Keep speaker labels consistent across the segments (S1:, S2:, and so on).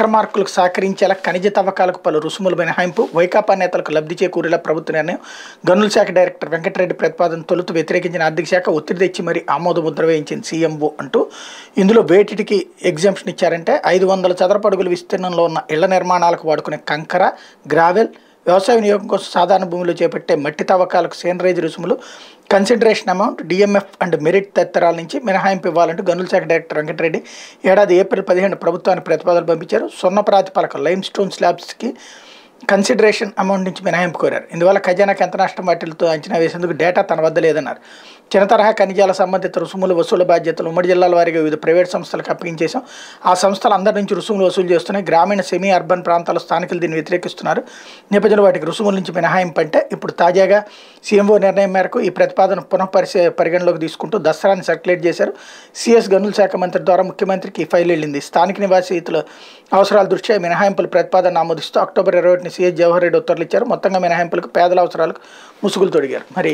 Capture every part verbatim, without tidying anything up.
S1: అక్రమార్కులకు సహకరించేలా ఖనిజ తవ్వకాలకు పలు రుసుములు మినహాయింపు, వైకాపా నేతలకు లబ్ధి చేకూరేలా ప్రభుత్వ నిర్ణయం. గనుల శాఖ డైరెక్టర్ వెంకటరెడ్డి ప్రతిపాదన తొలుత వ్యతిరేకించిన ఆర్థిక శాఖ ఒత్తిడి తెచ్చి మరీ ఆమోద ముద్ర వేయించింది సీఎంఓ అంటూ. ఇందులో వేటికి ఎగ్జామ్షన్ ఇచ్చారంటే ఐదు వందల చదరపు అడుగుల విస్తీర్ణంలో ఉన్న ఇళ్ల నిర్మాణాలకు వాడుకునే కంకర, గ్రావెల్, వ్యవసాయ వినియోగం కోసం సాధారణ భూమిలో చేపట్టే మట్టి తవ్వకాలకు సేనరేజ్ రుసుములు, consideration amount, DMF and merit తదితరాల నుంచి మినహాయింపు ఇవ్వాలంటూ గనుల శాఖ డైరెక్టర్ వెంకటరెడ్డి ఏడాది ఏప్రిల్ పదిహేను ప్రభుత్వానికి ప్రతిపాదనలు పంపించారు. స్వర్ణ ప్రాతిపలక లైమ్ స్టోన్ స్లాబ్స్కి కన్సిడరేషన్ అమౌంట్ నుంచి మినహాయింపు కోరారు. ఇందువల్ల ఖజానాకి ఎంత నష్టం వాటిలతో అంచనా వేసేందుకు డేటా తన వద్ద లేదన్నారు. చిన్న తరహా ఖనిజాల సంబంధిత రుసుములు వసూలు బాధ్యతలు ఉమ్మడి జిల్లాల వారిగా వివిధ ప్రైవేట్ సంస్థలకు అప్పగించేశాం. ఆ సంస్థలు అందరి నుంచి రుసుములు వసూలు చేస్తున్నాయి. గ్రామీణ సెమీ అర్బన్ ప్రాంతాల స్థానికులు దీన్ని వ్యతిరేకిస్తున్నారు. నేపథ్యంలో వాటికి రుసుముల నుంచి మినహాయింపు అంటే ఇప్పుడు తాజాగా సీఎంఓ నిర్ణయం మేరకు ఈ ప్రతిపాదన పునఃపరిశీ పరిగణలోకి తీసుకుంటూ దసరాని సర్క్యులేట్ చేశారు. సిఎస్ గనుల శాఖ మంత్రి ద్వారా ముఖ్యమంత్రికి ఈ ఫైల్ వెళ్ళింది. స్థానిక నివాసితుల అవసరాల దృష్ట్యా మినహాయింపుల ప్రతిపాదన ఆమోదిస్తూ అక్టోబర్ ఇరవై ఒకటిని సీఎస్ జవహర్ రెడ్డి ఉత్తర్వులు ఇచ్చారు. మొత్తంగా మినహాయింపులకు పేదల అవసరాలకు ముసుగులు తొడిగారు. మరి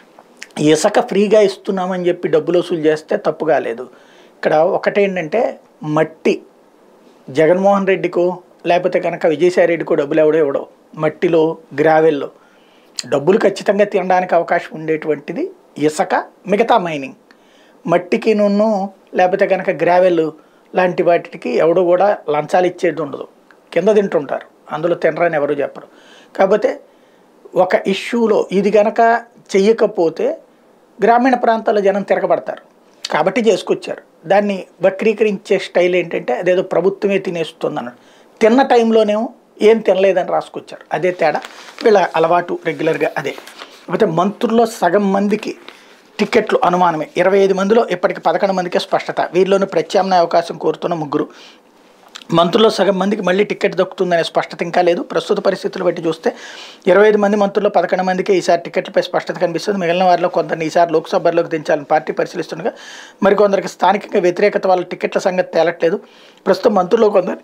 S1: ఇసుక ఫ్రీగా ఇస్తున్నామని చెప్పి డబ్బులు వసూలు చేస్తే తప్పు కాలేదు. ఇక్కడ ఒకటేంటంటే మట్టి జగన్మోహన్ రెడ్డికో లేకపోతే కనుక విజయసాయి రెడ్డికో డబ్బులు ఎవడో ఎవడో మట్టిలో గ్రావెల్లో డబ్బులు ఖచ్చితంగా తినడానికి అవకాశం ఉండేటువంటిది ఇసుక, మిగతా మైనింగ్. మట్టికి నున్ను లేకపోతే కనుక గ్రావెల్ లాంటి వాటికి ఎవడో కూడా లంచాలు ఇచ్చేది ఉండదు. కింద తింటుంటారు, అందులో తినరని ఎవరు చెప్పరు. కాకపోతే ఒక ఇష్యూలో ఇది కనుక చెయ్యకపోతే గ్రామీణ ప్రాంతాల్లో జనం తిరగబడతారు కాబట్టి చేసుకొచ్చారు. దాన్ని వక్రీకరించే స్టైల్ ఏంటంటే అదేదో ప్రభుత్వమే తినేస్తుందన్నాడు. తిన్న టైంలోనేమో ఏం తినలేదని రాసుకొచ్చారు. అదే తేడా, వీళ్ళ అలవాటు రెగ్యులర్గా అదే. కాకపోతే మంత్రుల్లో సగం మందికి టికెట్లు అనుమానమే. ఇరవై ఐదు మందిలో ఇప్పటికి పదకొండు మందికే స్పష్టత. వీరిలోనూ ప్రత్యామ్నాయ అవకాశం కోరుతున్న ముగ్గురు. మంత్రుల్లో సగం మందికి మళ్ళీ టికెట్ దక్కుతుందనే స్పష్టత ఇంకా లేదు. ప్రస్తుత పరిస్థితులు బట్టి చూస్తే ఇరవై ఐదు మంది మంత్రుల్లో పదకొండు మందికి ఈసారి టికెట్లపై స్పష్టత కనిపిస్తుంది. మిగిలిన వారిలో కొందరిని ఈసారి లోక్సభలోకి దించాలని పార్టీ పరిశీలిస్తుండగా మరికొందరికి స్థానికంగా వ్యతిరేకత వాళ్ళ టికెట్ల సంగతి తేలట్లేదు. ప్రస్తుతం మంత్రుల్లో కొందరు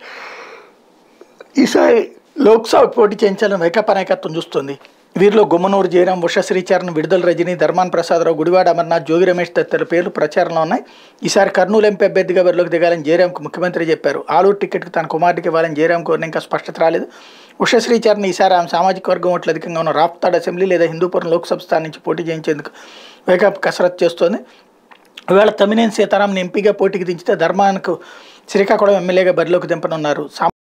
S1: ఈసారి లోక్సభ పోటీ చేయించాలని వైకాపా నాయకత్వం చూస్తుంది. వీరిలో గుమ్మనూరు జయరాం, ఉష శ్రీచరణ్, విడుదల రజని, ధర్మాన్ ప్రసాదరావు, గుడివాడ అమర్నాథ్, జోగి రమేష్ తదితరుల పేర్లు ప్రచారంలో ఉన్నాయి. ఈసారి కర్నూలు ఎంపీ అభ్యర్థిగా బరిలోకి దిగాలని జయరాంకు ముఖ్యమంత్రి చెప్పారు. ఆలూరు టికెట్కి తన కుమారుడికి ఇవ్వాలని జయరాం కోరిన ఇంకా స్పష్టత రాలేదు. ఉష శ్రీచరణ్ ఈసారి ఆమె సామాజిక వర్గం ఓట్లు అధికంగా ఉన్న రాప్తాడ్ అసెంబ్లీ లేదా హిందూపురం లోక్సభ స్థానం నుంచి పోటీ చేయించేందుకు వైకాపా కసరత్తు చేస్తోంది. ఇవాళ తమ్మినేని సీతారాంని ఎంపీగా పోటీకి దించితే ధర్మానికి శ్రీకాకుళం ఎమ్మెల్యేగా బరిలోకి దింపనున్నారు.